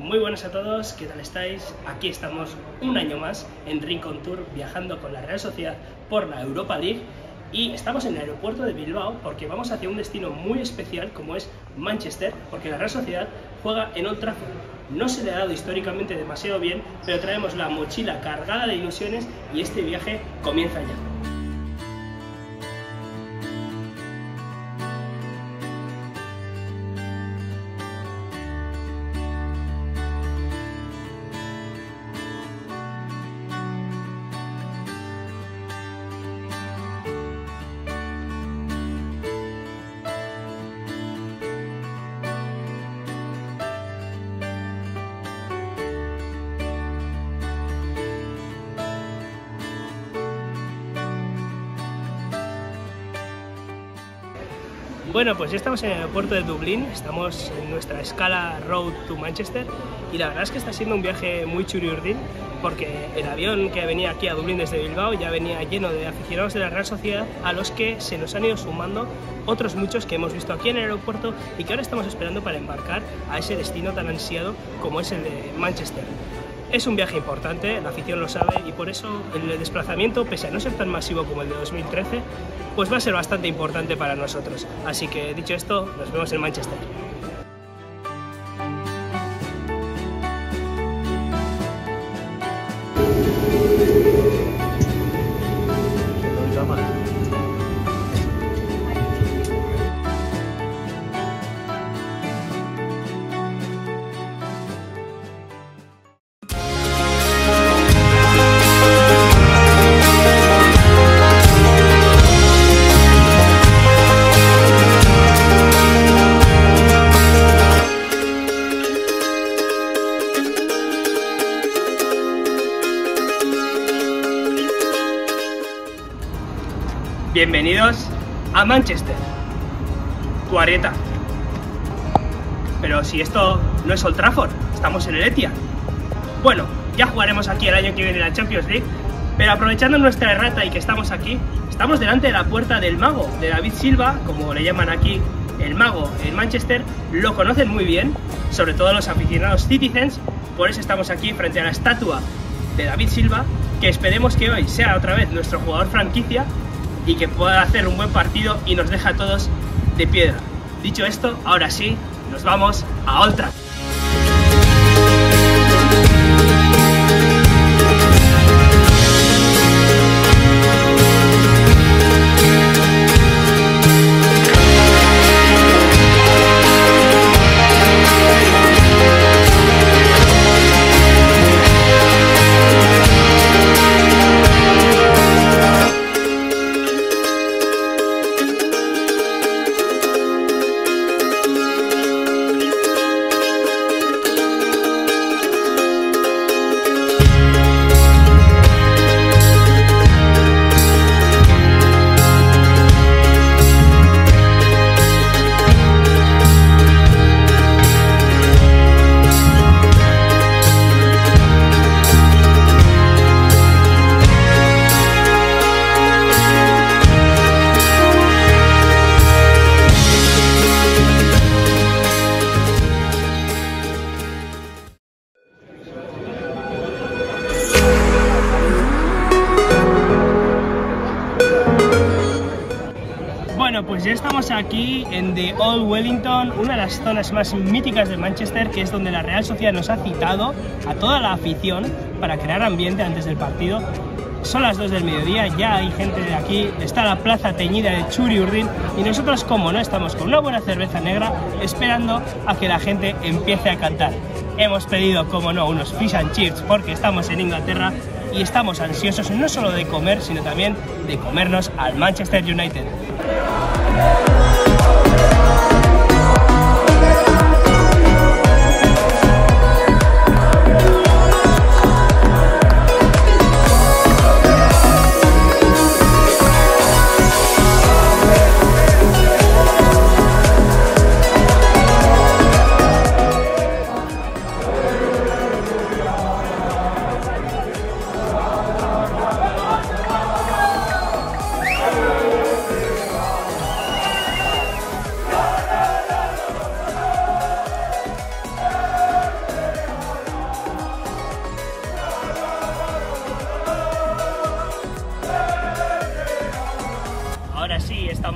Muy buenas a todos, ¿qué tal estáis? Aquí estamos un año más en Rincon Tour, viajando con la Real Sociedad por la Europa League, y estamos en el aeropuerto de Bilbao porque vamos hacia un destino muy especial como es Manchester, porque la Real Sociedad juega en Old Trafford. No se le ha dado históricamente demasiado bien, pero traemos la mochila cargada de ilusiones y este viaje comienza ya. Bueno, pues ya estamos en el aeropuerto de Dublín, estamos en nuestra escala Road to Manchester y la verdad es que está siendo un viaje muy churiurdín porque el avión que venía aquí a Dublín desde Bilbao ya venía lleno de aficionados de la Real Sociedad, a los que se nos han ido sumando otros muchos que hemos visto aquí en el aeropuerto y que ahora estamos esperando para embarcar a ese destino tan ansiado como es el de Manchester. Es un viaje importante, la afición lo sabe, y por eso el desplazamiento, pese a no ser tan masivo como el de 2013, pues va a ser bastante importante para nosotros. Así que, dicho esto, nos vemos en Manchester. Bienvenidos a Manchester, tu Arieta. Pero si esto no es Old Trafford, estamos en el Etihad. Bueno, ya jugaremos aquí el año que viene la Champions League, pero aprovechando nuestra errata y que estamos aquí, estamos delante de la puerta del mago, de David Silva, como le llaman aquí, el mago en Manchester. Lo conocen muy bien, sobre todo los aficionados citizens, por eso estamos aquí frente a la estatua de David Silva, que esperemos que hoy sea otra vez nuestro jugador franquicia y que pueda hacer un buen partido y nos deja a todos de piedra. Dicho esto, ahora sí, nos vamos a Old Trafford. Bueno, pues ya estamos aquí en The Old Wellington, una de las zonas más míticas de Manchester, que es donde la Real Sociedad nos ha citado a toda la afición para crear ambiente antes del partido. Son las 2 del mediodía, ya hay gente de aquí, está la plaza teñida de churiurdín y nosotros, como no, estamos con una buena cerveza negra esperando a que la gente empiece a cantar. Hemos pedido, como no, unos fish and chips porque estamos en Inglaterra y estamos ansiosos no solo de comer, sino también de comernos al Manchester United.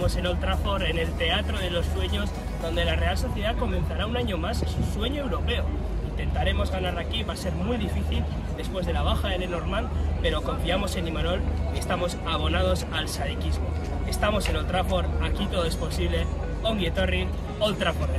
estamos en Old Trafford, en el Teatro de los Sueños, donde la Real Sociedad comenzará un año más su sueño europeo. Intentaremos ganar aquí, va a ser muy difícil después de la baja de Lenormand, pero confiamos en Imanol y estamos abonados al sadiquismo. Estamos en Old Trafford, aquí todo es posible. Ongi etorri, Old Trafford.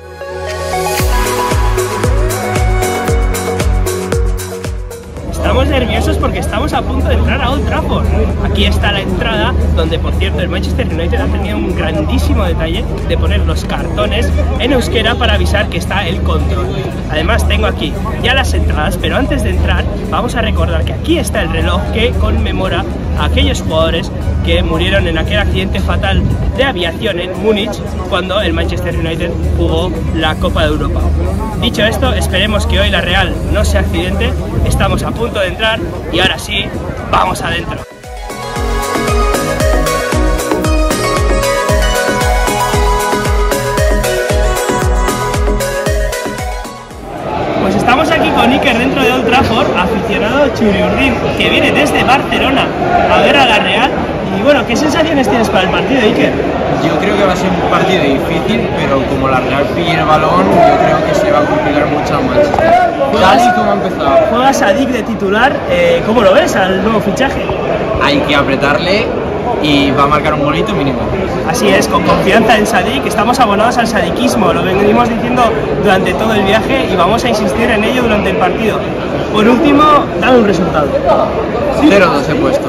Estamos nerviosos porque estamos a punto de entrar a Old Trafford. Aquí está la entrada, donde por cierto el Manchester United ha tenido un grandísimo detalle de poner los cartones en euskera para avisar que está el control. Además tengo aquí ya las entradas, pero antes de entrar vamos a recordar que aquí está el reloj que conmemora a aquellos jugadores que murieron en aquel accidente fatal de aviación en Múnich cuando el Manchester United jugó la Copa de Europa. Dicho esto, esperemos que hoy la Real no se accidente. Estamos a punto de entrar y ahora sí, vamos adentro. Pues estamos aquí con Iker dentro de Old Trafford, aficionado churiurdín, que viene desde Barcelona a ver a la Real. Y bueno, ¿qué sensaciones tienes para el partido, Iker? Yo creo que va a ser un partido difícil, pero como la Real pille el balón, yo creo que se va a complicar mucho más. Tal y como ha empezado. Juegas a Dick de titular, ¿cómo lo ves al nuevo fichaje? Hay que apretarle y va a marcar un golito mínimo. Así es, con confianza en Sadik, estamos abonados al sadiquismo, lo venimos diciendo durante todo el viaje y vamos a insistir en ello durante el partido. Por último, dame un resultado. 0-2 he puesto.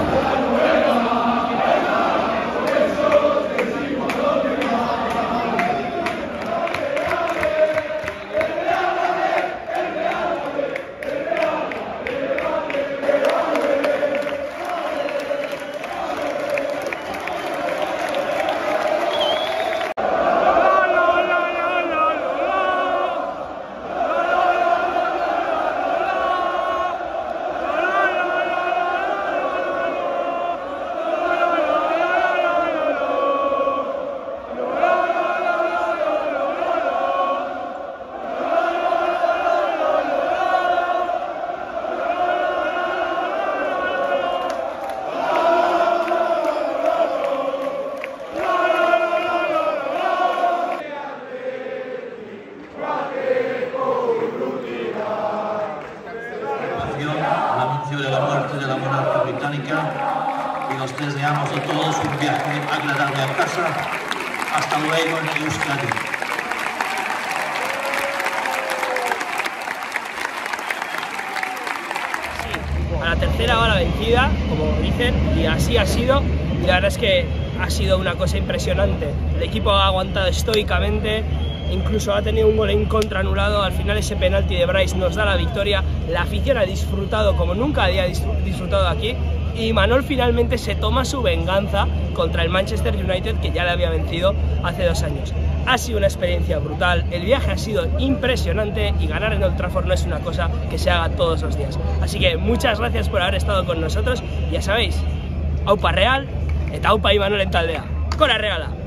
El anuncio de la muerte de la monarca británica y nos deseamos a todos un viaje agradable a casa. Hasta luego en Euskadi. A la tercera va la vencida, como dicen, y así ha sido. Y la verdad es que ha sido una cosa impresionante. El equipo ha aguantado estoicamente. Incluso ha tenido un gol en contra anulado. Al final ese penalti de Bryce nos da la victoria. La afición ha disfrutado como nunca había disfrutado aquí. Y Imanol finalmente se toma su venganza contra el Manchester United, que ya le había vencido hace 2 años. Ha sido una experiencia brutal, el viaje ha sido impresionante y ganar en Old Trafford no es una cosa que se haga todos los días. Así que muchas gracias por haber estado con nosotros. Ya sabéis, aupa Real eta aupa Imanol en taldea. ¡Con la Reala!